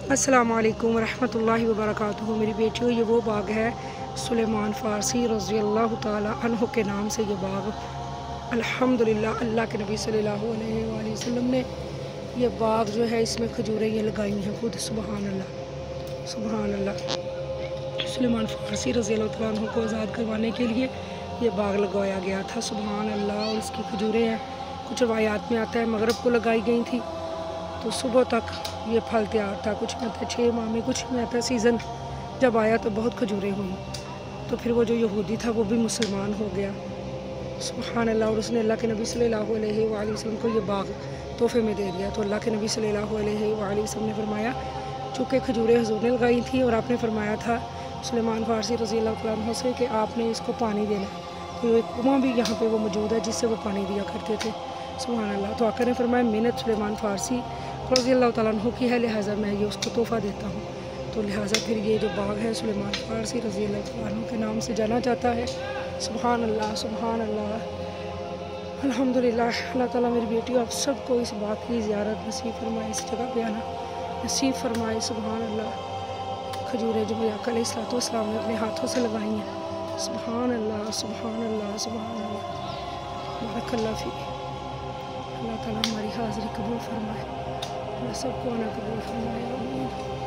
अस्सलामु अलैकुम रहमतुल्लाहि व बरकातुहू। मेरी बेटियों, ये वो बाग है सुलेमान फ़ारसी रज़ी अल्लाह ताला अन्हु के नाम से ये बाग अल्हम्दुलिल्लाह अल्लाह के नबी सल्लल्लाहु अलैहि वसल्लम ने ये बाग जो है इसमें खजूरें ये लगाई हैं खुद। सुबहान अल्लाह सुबहान अल्लाह। सुलेमान फ़ारसी रज़ी अल्लाह ताला अन्हु को आज़ाद करवाने के लिए ये बाग लगाया गया था। सुबहान अल्लाह। और इसकी खजूरें हैं, कुछ रवायात में आता है मगरब को लगाई गई थी तो सुबह तक ये फल तैयार था। कुछ में आता है 6 माह में, कुछ में आता है सीज़न जब आया तो बहुत खजूरें हुई। तो फिर वो जो यहूदी था वो भी मुसलमान हो गया। सुभान अल्लाह। और उसने अल्लाह के नबी सल्लल्लाहु अलैहि वसल्लम को ये बाग तोहफे में दे दिया। तो अल्लाह के नबी सल्लल्लाहु अलैहि वसल्लम ने फरमाया, चूँकि खजूरें हुज़ूर ने लगाई थी और आपने फरमाया था सुलेमान फ़ारसी रज़ी अल्लाह तआला अन्हु से कि आपने इसको पानी देना। तो एक कुआँ भी यहाँ पे वो मौजूद है जिससे वो पानी दिया करते थे। सुभान अल्लाह। तो आका ने फरमाया, मेहनत सुलेमान फ़ारसी रज़ी अल्लाह तआला अन्हु की है, लिहाजा मैं ये उसको तोहफ़ा देता हूँ। तो लिहाजा फिर ये जो बाग है सुलेमान फ़ारसी रज़ी अल्लाह तआला अन्हु के नाम से जाना जाता है। सुभान अल्लाह सुभान अल्लाह। अल्हम्दुलिल्लाह। अल्लाह ताला मेरी बेटियों आप सबको इस बाग की ज़ियारत नसीब फरमाए, इस जगह पे आना नसीब फरमाए। सुभान अल्लाह। खजूरें जो आका अलैहिस्सलाम ने अपने हाथों से लगाई हैं। सुभान अल्लाह सुभान अल्लाह सुभान अल्लाह। बारकल्लाह फ़ीक। अल्लाह ताला हमारी हाज़िरी कबूल फरमाए, सबको आना कबूल फरमाए।